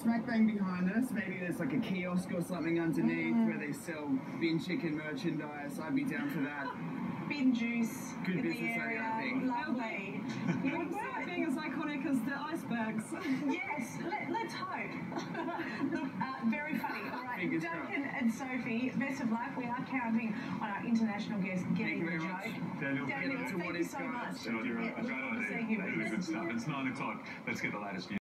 smack bang behind us, maybe there's like a kiosk or something underneath where they sell bin chicken merchandise. I'd be down for that. Bin juice Good in the business area. I think. Lovely. You would say being as iconic as the icebergs. Yes, let's hope. Look, very funny. All right, Fingers Duncan and Sophie, best of luck. We are counting on our international guest getting the joke. Daniel, Daniel, thank you so much. Good idea. Look forward to seeing you. Really good stuff. It's 9 o'clock. Let's get the latest news.